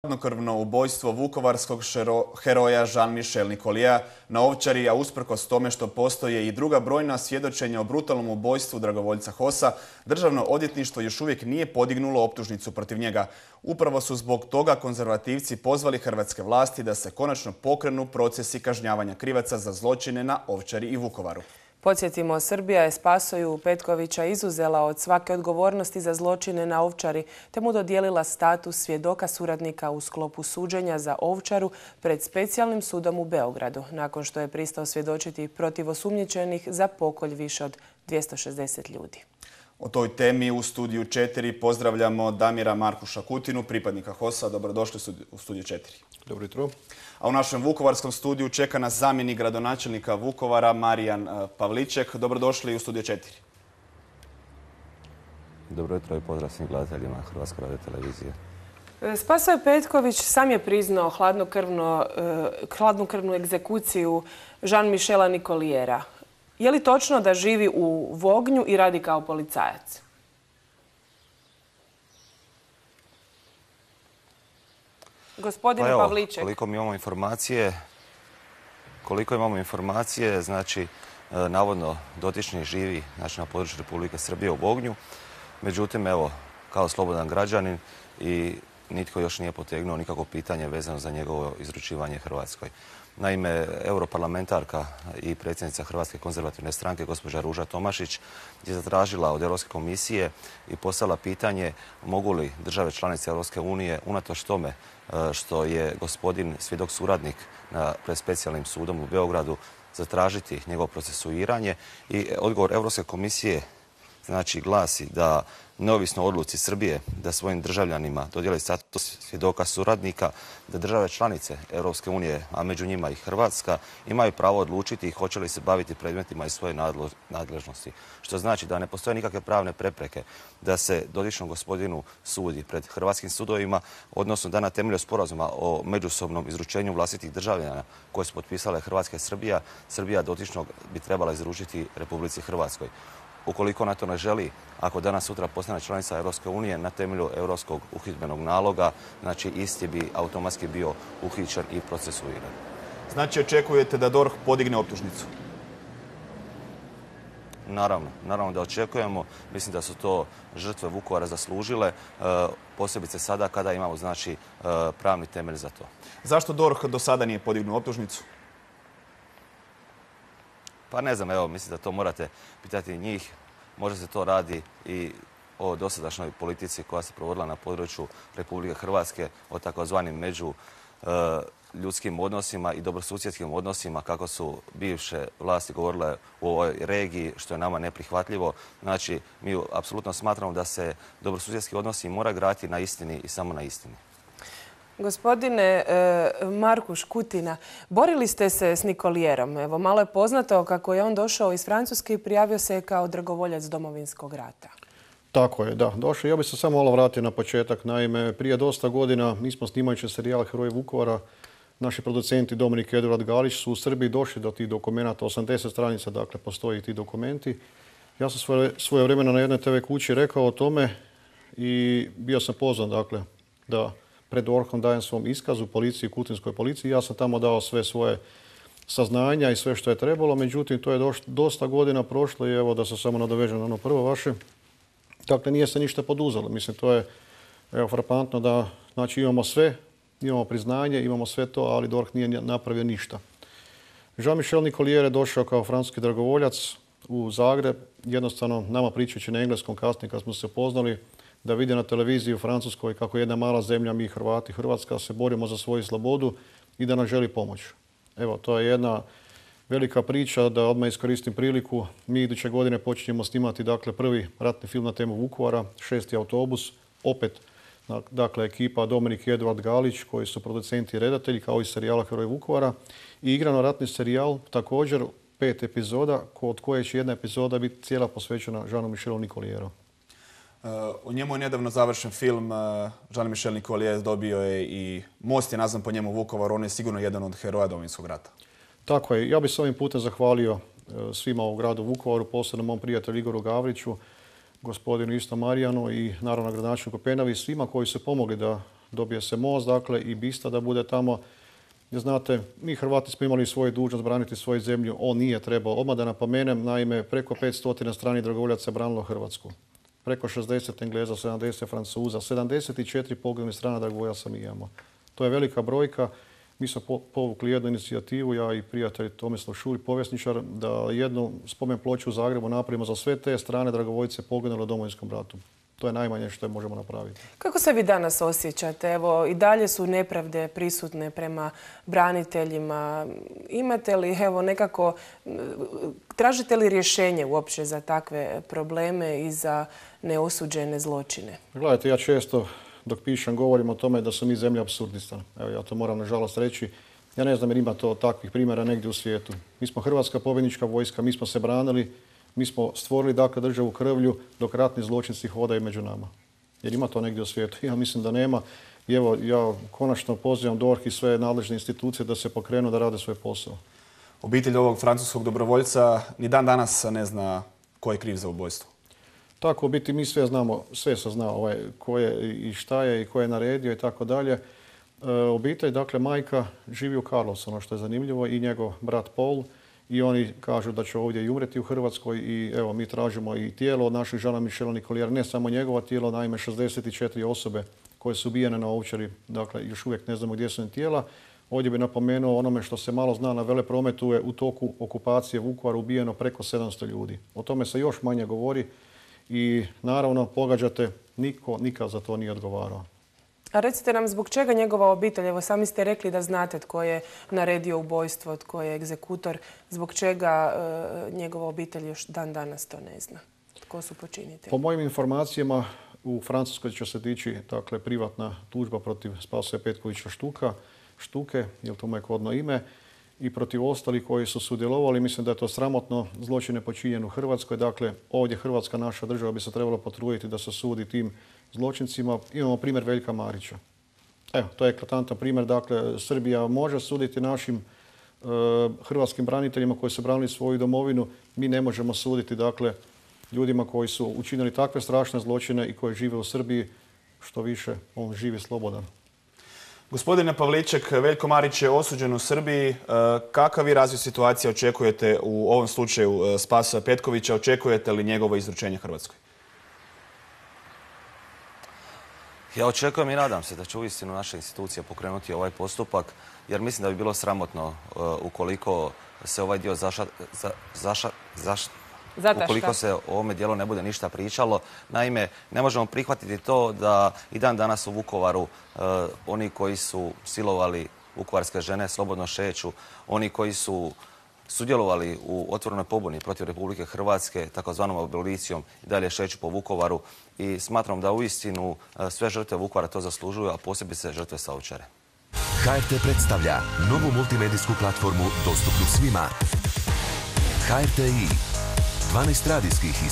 Hladnokrvno ubojstvo vukovarskog heroja Jean-Michel Nicolieja na Ovčari, a usprkos tome što postoje i druga brojna svjedočenja o brutalnom ubojstvu dragovoljca Hossa, Državno odvjetništvo još uvijek nije podignulo optužnicu protiv njega. Upravo su zbog toga konzervativci pozvali hrvatske vlasti da se konačno pokrenu procesi kažnjavanja krivaca za zločine na Ovčari i Vukovaru. Podsjetimo, Srbija je Spasoju Petkovića izuzela od svake odgovornosti za zločine na Ovčari te mu dodijelila status svjedoka suradnika u sklopu suđenja za Ovčaru pred specijalnim sudom u Beogradu, nakon što je pristao svjedočiti protiv osumnjičenih za pokolj više od 260 ljudi. O toj temi u Studiju 4 pozdravljamo Damira Markuša Kutinu, pripadnika Hossa. Dobrodošli u Studiju 4. Dobro jutro. A u našem vukovarskom studiju čeka nas zamjenik gradonačelnika Vukovara Marijan Pavliček. Dobrodošli u Studiju 4. Dobro jutro i pozdrav svim gledateljima Hrvatske radiotelevizije. Spasoje Petković sam je priznao hladnokrvnu egzekuciju Jean-Michela Nicoliera. Je li točno da živi u Vognju i radi kao policajac? Gospodine Pavliček. Koliko imamo informacije, znači navodno dotični živi na području Republike Srbije u Vognju. Međutim, evo, kao slobodan građanin i nitko još nije potegnuo nikakvo pitanje vezano za njegovo izručivanje Hrvatskoj. Naime, europarlamentarka i predsjednica Hrvatske konzervativne stranke, gospođa Ruža Tomašić, je zatražila od Europske komisije i poslala pitanje mogu li države članice Europske unije, unatoč tome što je gospodin svjedok suradnik pred specijalnim sudom u Beogradu, zatražiti njegovo procesuiranje. I odgovor Europske komisije znači glasi da neovisno o odluci Srbije da svojim državljanima dodijeli status svjedoka suradnika, da države članice Europske unije, a među njima i Hrvatska, imaju pravo odlučiti hoće li se baviti predmetima iz svoje nadležnosti. Što znači da ne postoje nikakve pravne prepreke da se dotičnom gospodinu sudi pred hrvatskim sudovima, odnosno da na temelju sporazuma o međusobnom izručenju vlastitih državljana koje su potpisale Hrvatska i Srbija, Srbija dotičnog bi trebala izručiti Republici Hrvatskoj. Ukoliko na to ne želi, ako danas sutra postane članica Europske unije na temelju europskog uhidbenog naloga, znači isti bi automatski bio uhićen i procesuiran. Znači očekujete da DORH podigne optužnicu? Naravno da očekujemo. Mislim da su to žrtve Vukovara zaslužile, posebice sada kada imamo znači pravni temelj za to. Zašto DORH do sada nije podignuo optužnicu? Pa ne znam, evo, mislim da to morate pitati njih. Možda se to radi i o dosadašnjoj politici koja se provodila na području Republike Hrvatske, o takozvanim međuljudskim odnosima i dobrosusjedskim odnosima, kako su bivše vlasti govorile u ovoj regiji, što je nama neprihvatljivo. Znači, mi apsolutno smatramo da se dobrosusjedski odnosi mora graditi na istini i samo na istini. Gospodine Markuš Kutina, borili ste se s Nicolierom. Evo, malo je poznato kako je on došao iz Francuske i prijavio se kao dragovoljac Domovinskog rata. Tako je, da. Došao. Ja bih se samo malo vratio na početak. Naime, prije dosta godina mi smo snimajući serijal Heroji Vukovara, naši producenti Dominik i Eduard Galić su u Srbiji došli do tih dokumenata, 80 stranica, dakle, postoji ti dokumenti. Ja sam svoje vremena na jednoj TV kući rekao o tome i bio sam pozvan, dakle, da pred DORH-om dajem svom iskazu policiji, kutinskoj policiji. Ja sam tamo dao sve svoje saznanja i sve što je trebalo. Međutim, to je dosta godina prošlo i evo da se samo nadovežem na ono prvo vaše. Dakle, nije se ništa poduzelo. Mislim, to je frapantno da znači, imamo sve, imamo priznanje, imamo sve to, ali DORH nije napravio ništa. Jean-Michel Nicolier je došao kao francuski dragovoljac u Zagreb. Jednostavno, nama pričajući na engleskom kasnije kad smo se poznali, da vide na televiziji u Francuskoj kako jedna mala zemlja, mi Hrvati, Hrvatska, se borimo za svoju slobodu i da nam želi pomoć. Evo, to je jedna velika priča, da odmah iskoristim priliku. Mi iduće godine počinjemo snimati dakle, prvi ratni film na temu Vukovara, 6. autobus. Opet, dakle, ekipa Dominik i Eduard Galić, koji su producenti i redatelji, kao i serijala Heroji Vukovara. I igrano ratni serijal, također 5 epizoda, od koje će jedna epizoda biti cijela posvećena Jean-Michelu Nicolieru. U njemu je nedavno završen film. Jean-Michel Nicolier dobio je i most je nazvan po njemu u Vukovaru. On je sigurno jedan od heroja Domovinskog rata. Tako je. Ja bih se ovim putem zahvalio svima u gradu Vukovaru, posebno mom prijatelju Igoru Gavriću, gospodinu isto Marijanu i naravno gradonačelniku Penavi, svima koji su pomogli da dobije se most, dakle, i bista da bude tamo. Jer znate, mi Hrvati smo imali svoju dužnost braniti svoju zemlju, on nije trebao. Odmah da napomenem, naime, preko 500 stranih dragovoljaca je branilo Hrvatsku. Preko 60 Engleza, 70 Francuza, 74 poginulih strana dragovoljaca mi imamo. To je velika brojka. Mi smo povukli jednu inicijativu, ja i prijatelj Tomislav Šulj, povjesničar, da jednu spomen ploču u Zagrebu napravimo za sve te strane dragovoljce poginule u Domovinskom ratu. To je najmanje što možemo napraviti. Kako se vi danas osjećate? Evo, i dalje su nepravde prisutne prema braniteljima. Imate li, evo, nekako, tražite li rješenje uopće za takve probleme i za neosuđene zločine? Gledajte, ja često dok pišem govorim o tome da su mi zemlja apsurdista. Evo, ja to moram nažalost reći. Ja ne znam jer ima to takvih primjera negdje u svijetu. Mi smo Hrvatska pobjednička vojska, mi smo se branili, mi smo stvorili dakle državu krvlju dok ratni zločinci hodaju među nama. Jer ima to negdje u svijetu? Ja mislim da nema. I evo, ja konačno pozivam DORH i sve nadležne institucije da se pokrenu da rade svoj posao. Obitelj ovog francuskog dobrovoljca ni dan danas ne zna ko je kriv za ubojstvo. Tako, u biti mi sve znamo, sve se zna ko je i šta je i ko je naredio i tako dalje. Obitelj, dakle majka, živi u Karlovcu, ono što je zanimljivo, i njegov brat Paul. I oni kažu da će ovdje i umreti u Hrvatskoj i evo mi tražimo i tijelo od naših Jean-Michela Nicoliera, ne samo njegova tijelo, naime 64 osobe koje su ubijene na Ovčari, dakle još uvijek ne znamo gdje su im tijela. Ovdje bi napomenuo onome što se malo zna na veleprometu je u toku okupacije Vukovara ubijeno preko 700 ljudi. O tome se još manje govori i naravno pogađate, niko nikad za to nije odgovarao. A recite nam zbog čega njegova obitelj, evo sami ste rekli da znate tko je naredio ubojstvo, tko je egzekutor, zbog čega njegova obitelj još dan danas to ne zna? Tko su počinitelji? Po mojim informacijama u Francuskoj će se dići dakle, privatna tužba protiv Spasoja Petkovića Štuke, je li to moje kodno ime, i protiv ostalih koji su sudjelovali. Mislim da je to sramotno, zločin je počinjen u Hrvatskoj. Dakle, ovdje Hrvatska, naša država, bi se trebala potruditi da se sudi tim zločincima. Imamo primjer Veljka Marića. Evo, to je eklatantan primjer. Dakle, Srbija može suditi našim hrvatskim braniteljima koji su branili svoju domovinu. Mi ne možemo suditi, dakle, ljudima koji su učinili takve strašne zločine i koji žive u Srbiji. Što više, on živi slobodan. Gospodine Pavliček, Veljko Marić je osuđen u Srbiji. Kakav vi razvoj situacije očekujete u ovom slučaju Spasoja Petkovića? Očekujete li njegovo izručenje Hrvatskoj? Ja očekujem i nadam se da će uistinu naša institucija pokrenuti ovaj postupak, jer mislim da bi bilo sramotno ukoliko se ovaj dio ukoliko se o ovome dijelu ne bude ništa pričalo. Naime, ne možemo prihvatiti to da i dan danas u Vukovaru oni koji su silovali vukovarske žene slobodno šeću, oni koji su sudjelovali u otvorenoj pobuni protiv Republike Hrvatske, takozvanom abolicijom, i dalje šeću po Vukovaru i smatram da uistinu sve žrtve Vukovara to zaslužuju, a posebice žrtve sa Ovčare. HRT predstavlja novu multimedijsku platformu dostupnu svima. HRTi, 12 radijskih i